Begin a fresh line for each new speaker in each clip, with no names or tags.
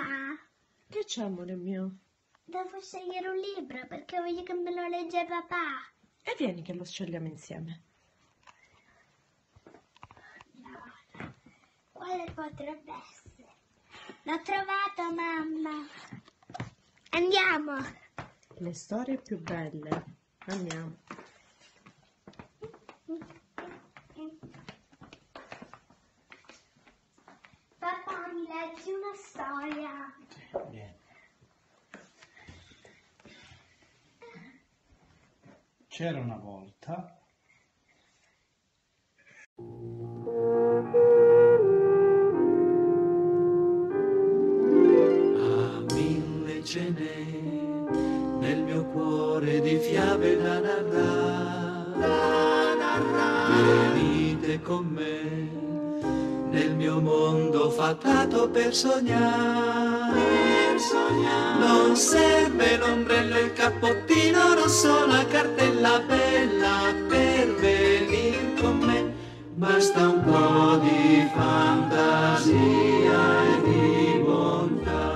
Mamma,
Che c'è, amore mio?
devo scegliere un libro perché voglio che me lo legge papà.
E vieni che lo scegliamo insieme.
Allora, quale potrebbe essere? L'ho trovato, mamma. Andiamo.
Le storie più belle. Andiamo.
Papà, mi leggi una storia?
Vieni. C'era una volta
mille ce n'è nel mio cuore di fiabe da narrare. Venite con me nel mio mondo fatato per sognare. Non serve l'ombrello e il cappottino rosso, la cartella bella per venire con me. Basta un po' di fantasia e di bontà.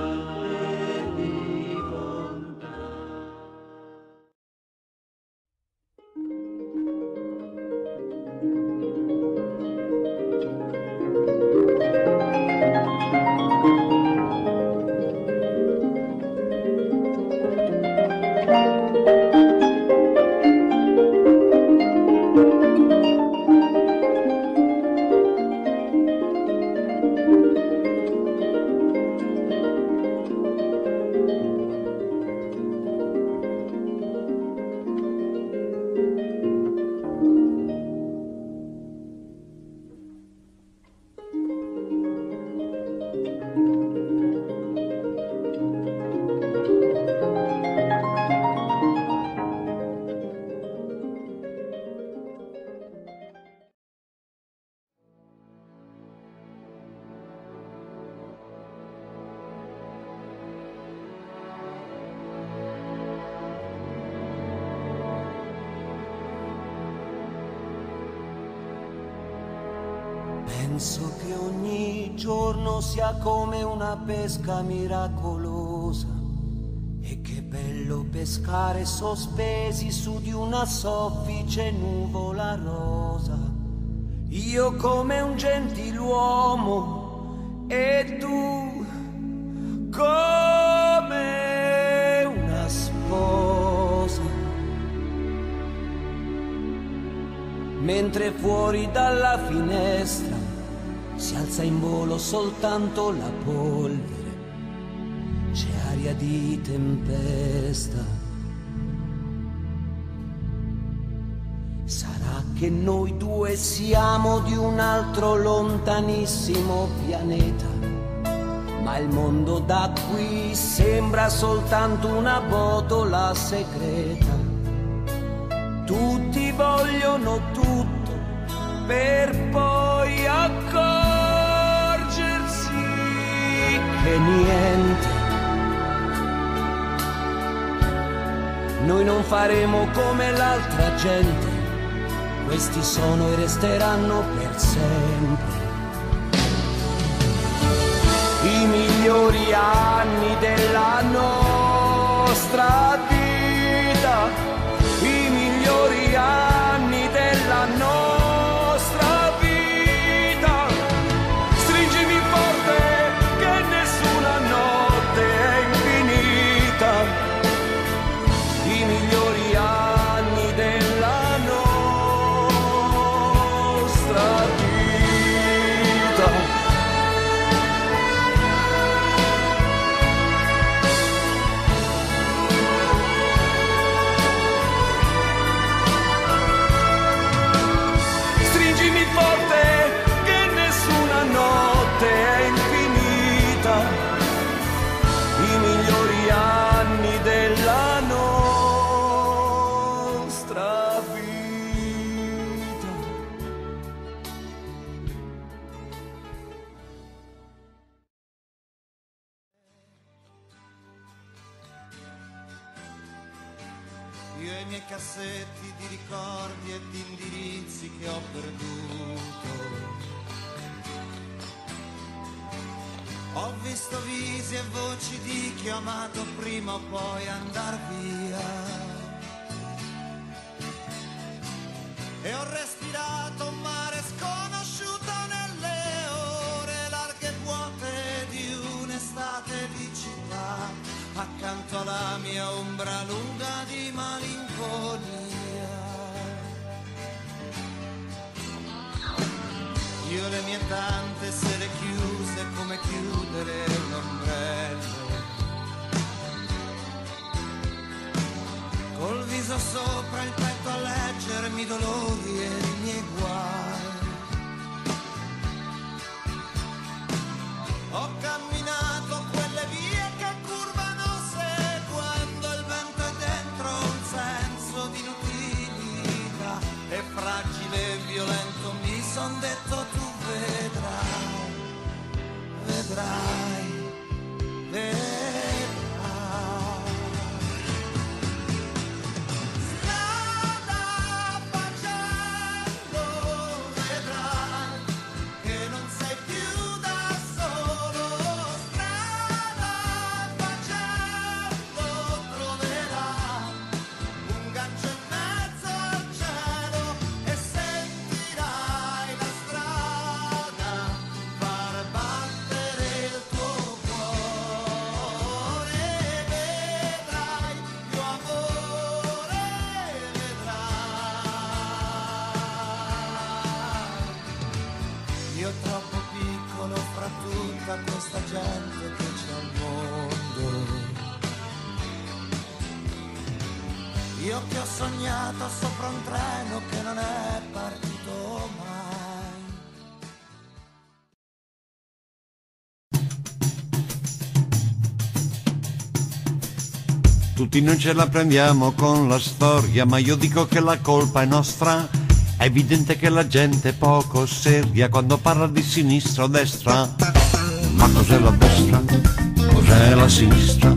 Penso che ogni giorno sia come una pesca miracolosa e che bello pescare sospesi su di una soffice nuvola rosa. Io come un gentiluomo e tu come una sposa. Mentre fuori dalla finestra si alza in volo soltanto la polvere, c'è aria di tempesta. Sarà che noi due siamo di un altro lontanissimo pianeta, ma il mondo da qui sembra soltanto una botola segreta. Tutti vogliono tutto per poi accorgersi che niente. Noi non faremo come l'altra gente, questi sono e resteranno per sempre i migliori anni della nostra vita, i migliori anni della nostra vita. Stringimi forte che nessuna notte è infinita, i migliori anni della nostra vita.
Io e i miei cassetti di ricordi e di indirizzi che ho perduto. Ho visto visi e voci di chi ho amato prima o poi andar via. E ho respirato un mare sconosciuto nelle ore larghe e vuote di un'estate di città, accanto alla mia ombra lunga di malinconia. Io le mie tante sere chiuse come chiudere un ombrello, col viso sopra il petto a leggermi i dolori e i miei guai. Ho camminato quelle vie che curvano seguendo il vento e dentro un senso di inutilità, e fragile e violento mi son detto tu vedrai, vedrai, vedrai. Questa gente che c'è al mondo, io che ho sognato sopra un treno che non è partito mai.
Tutti noi ce la prendiamo con la storia, ma io dico che la colpa è nostra. È evidente che la gente è poco seria quando parla di sinistra o destra. Ma cos'è la destra? Cos'è la sinistra?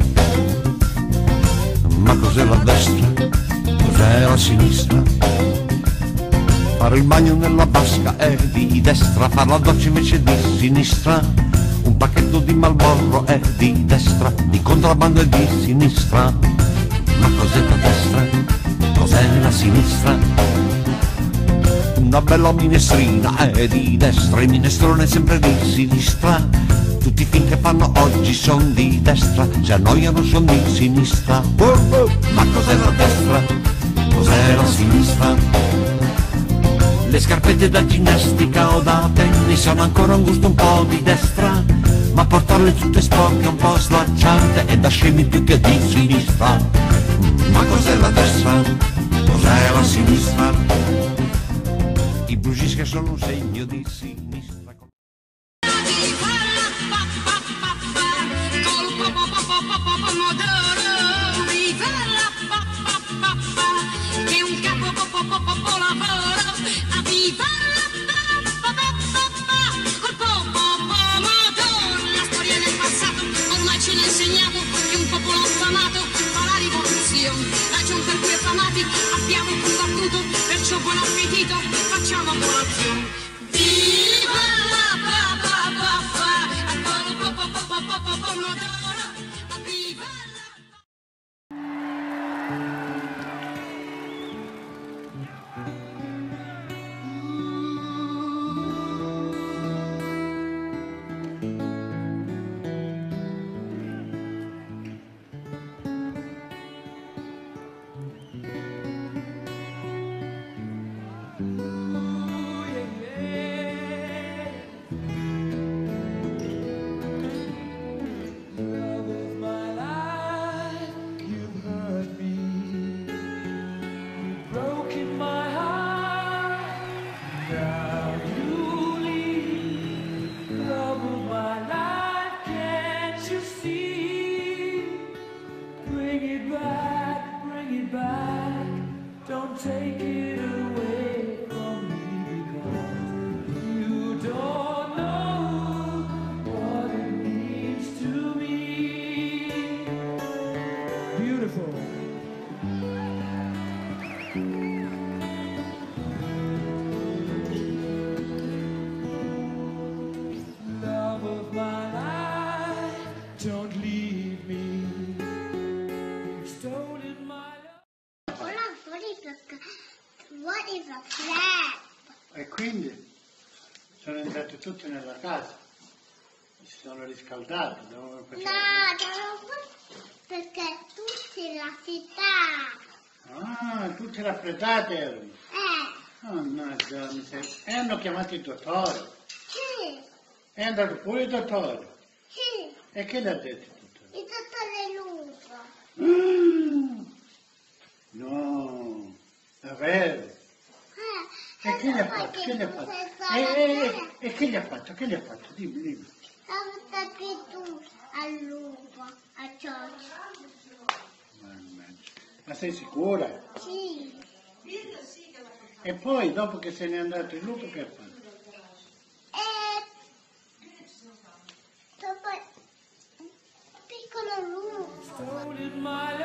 Ma cos'è la destra? Cos'è la sinistra? Fare il bagno nella vasca è di destra, fare la doccia invece di sinistra. Un pacchetto di Marlboro è di destra, di contrabbando è di sinistra. Ma cos'è la destra? Cos'è la sinistra? Una bella minestrina è di destra, il minestrone è sempre di sinistra. Tutti i film che fanno oggi son di destra, se annoiano son di sinistra. Ma cos'è la destra? Cos'è la sinistra? Le scarpette da ginnastica o da tennis hanno ancora un gusto un po' di destra, ma portarle tutte sporche è un po' slacciante e da scemi più che di sinistra. Ma cos'è la destra? Cos'è la sinistra? I blues che sono un segno di sinistra.
Abbiamo combattuto, perciò buon appetito, facciamo colazione. Viva la pomodoro, viva la
E quindi sono entrati tutti nella casa, si sono riscaldati, dovevano
No, perché tutti la città.
Ah, tutti raffreddati erano. Mannaggia, e hanno chiamato il dottore.
Sì,
È andato pure il dottore.
sì,
E che le ha detto il dottore?
il dottore Lupo.
No, davvero. E che gli ha fatto? Che gli ha fatto? E che gli ha fatto? Che gli ha fatto? Dimmi, dimmi.
Stavo tu al lupo, a Giorgio.
Mannaggia. Ma sei sicura?
Sì.
E poi, dopo che se n'è andato il lupo, che ha fatto?
Dopo piccolo lupo.
My